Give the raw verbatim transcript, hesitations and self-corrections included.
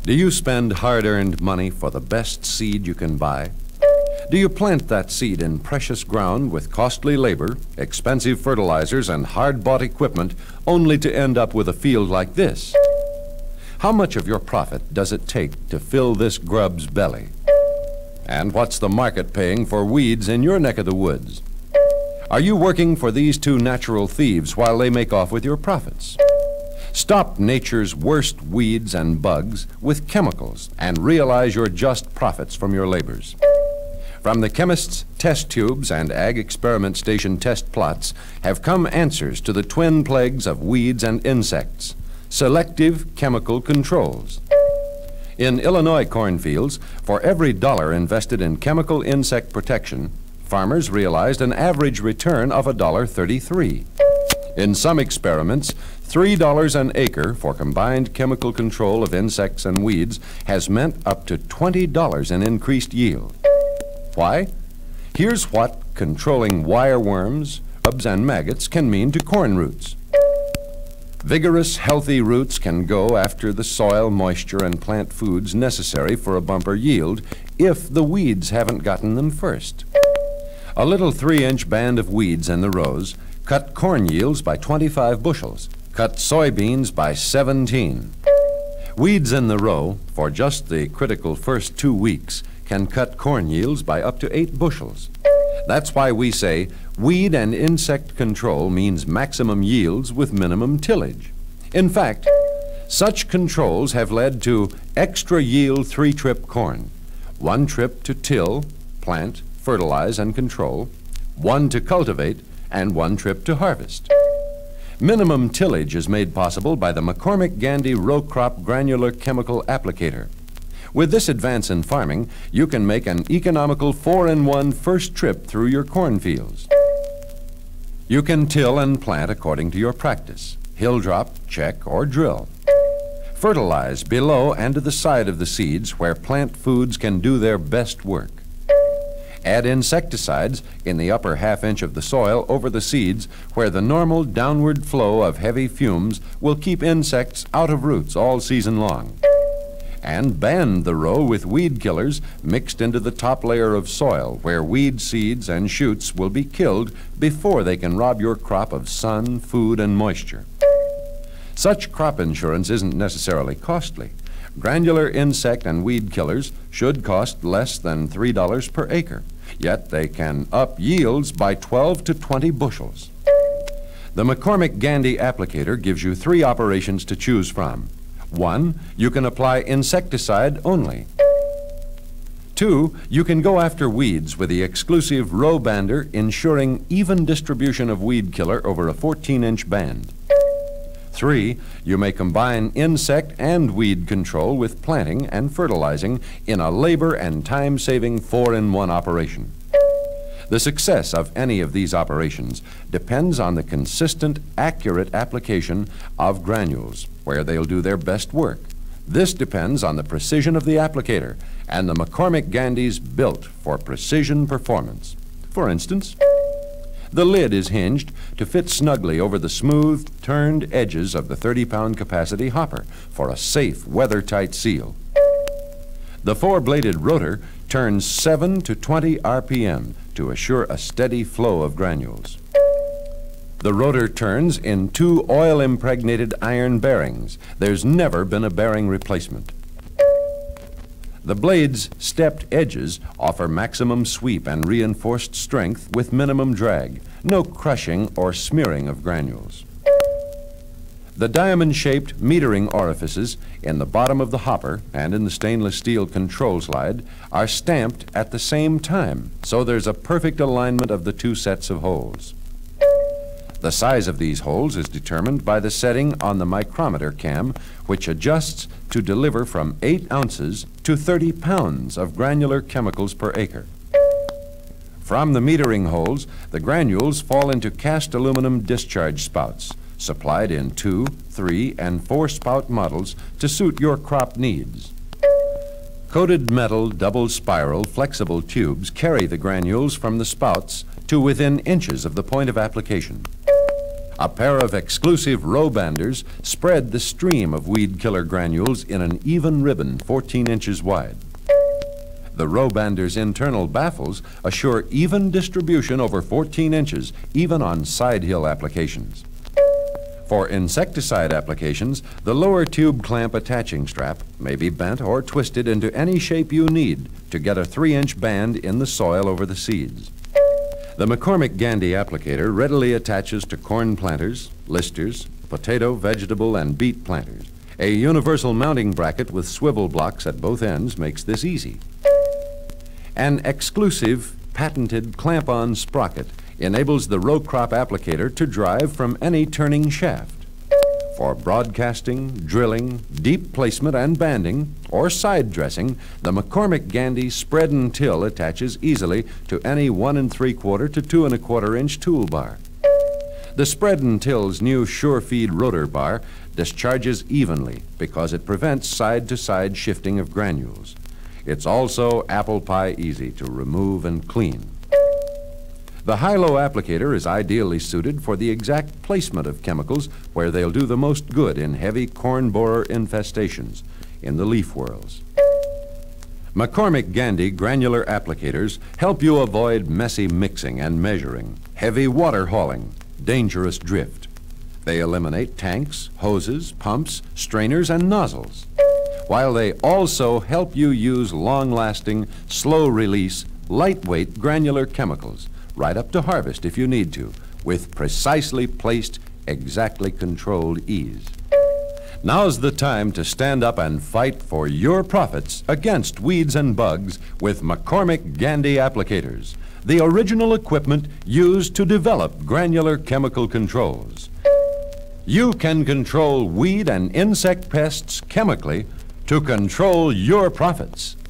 Do you spend hard-earned money for the best seed you can buy? Do you plant that seed in precious ground with costly labor, expensive fertilizers, and hard-bought equipment only to end up with a field like this? How much of your profit does it take to fill this grub's belly? And what's the market paying for weeds in your neck of the woods? Are you working for these two natural thieves while they make off with your profits? Stop nature's worst weeds and bugs with chemicals and realize your just profits from your labors. From the chemist's test tubes and ag experiment station test plots have come answers to the twin plagues of weeds and insects: selective chemical controls. In Illinois cornfields, for every dollar invested in chemical insect protection, farmers realized an average return of one dollar thirty-three. In some experiments, three dollars an acre for combined chemical control of insects and weeds has meant up to twenty dollars in increased yield. Why? Here's what controlling wireworms, grubs, and maggots can mean to corn roots. Vigorous, healthy roots can go after the soil, moisture, and plant foods necessary for a bumper yield if the weeds haven't gotten them first. A little three-inch band of weeds in the rows cut corn yields by twenty-five bushels, cut soybeans by seventeen. Weeds in the row, for just the critical first two weeks, can cut corn yields by up to eight bushels. That's why we say weed and insect control means maximum yields with minimum tillage. In fact, such controls have led to extra yield three-trip corn: one trip to till, plant, fertilize, and control, one to cultivate, and one trip to harvest. Minimum tillage is made possible by the McCormick-Gandy row crop granular chemical applicator. With this advance in farming, you can make an economical four-in-one first trip through your cornfields. You can till and plant according to your practice: hill drop, check, or drill. Fertilize below and to the side of the seeds where plant foods can do their best work. Add insecticides in the upper half inch of the soil over the seeds where the normal downward flow of heavy fumes will keep insects out of roots all season long. And band the row with weed killers mixed into the top layer of soil where weed seeds and shoots will be killed before they can rob your crop of sun, food, and moisture. Such crop insurance isn't necessarily costly. Granular insect and weed killers should cost less than three dollars per acre, yet they can up yields by twelve to twenty bushels. The McCormick-Gandy applicator gives you three operations to choose from. One, you can apply insecticide only. Two, you can go after weeds with the exclusive row bander, ensuring even distribution of weed killer over a fourteen-inch band. Three, you may combine insect and weed control with planting and fertilizing in a labor and time-saving four-in-one operation. The success of any of these operations depends on the consistent, accurate application of granules where they'll do their best work. This depends on the precision of the applicator, and the McCormick-Gandy's built for precision performance. For instance, the lid is hinged to fit snugly over the smooth, turned edges of the thirty-pound capacity hopper for a safe, weather-tight seal. The four-bladed rotor turns seven to twenty R P M to assure a steady flow of granules. The rotor turns in two oil-impregnated iron bearings. There's never been a bearing replacement. The blade's stepped edges offer maximum sweep and reinforced strength with minimum drag, no crushing or smearing of granules. The diamond-shaped metering orifices in the bottom of the hopper and in the stainless steel control slide are stamped at the same time, so there's a perfect alignment of the two sets of holes. The size of these holes is determined by the setting on the micrometer cam, which adjusts to deliver from eight ounces to thirty pounds of granular chemicals per acre. From the metering holes, the granules fall into cast aluminum discharge spouts, supplied in two, three, and four spout models to suit your crop needs. Coated metal double spiral flexible tubes carry the granules from the spouts to within inches of the point of application. A pair of exclusive row banders spread the stream of weed killer granules in an even ribbon fourteen inches wide. The row bander's internal baffles assure even distribution over fourteen inches, even on side hill applications. For insecticide applications, the lower tube clamp attaching strap may be bent or twisted into any shape you need to get a three inch band in the soil over the seeds. The McCormick-Gandy applicator readily attaches to corn planters, listers, potato, vegetable, and beet planters. A universal mounting bracket with swivel blocks at both ends makes this easy. An exclusive, patented clamp-on sprocket enables the row crop applicator to drive from any turning shaft. For broadcasting, drilling, deep placement and banding, or side dressing, the McCormick-Gandy spread and till attaches easily to any one and three quarter to two and a quarter inch toolbar. The spread and till's new sure feed rotor bar discharges evenly because it prevents side-to-side shifting of granules. It's also apple pie easy to remove and clean. The high-low applicator is ideally suited for the exact placement of chemicals where they'll do the most good in heavy corn borer infestations in the leaf whorls. McCormick-Gandy granular applicators help you avoid messy mixing and measuring, heavy water hauling, dangerous drift. They eliminate tanks, hoses, pumps, strainers, and nozzles, while they also help you use long-lasting, slow-release, lightweight granular chemicals right up to harvest if you need to, with precisely placed, exactly controlled ease. Now's the time to stand up and fight for your profits against weeds and bugs with McCormick-Gandy applicators, the original equipment used to develop granular chemical controls. You can control weed and insect pests chemically to control your profits.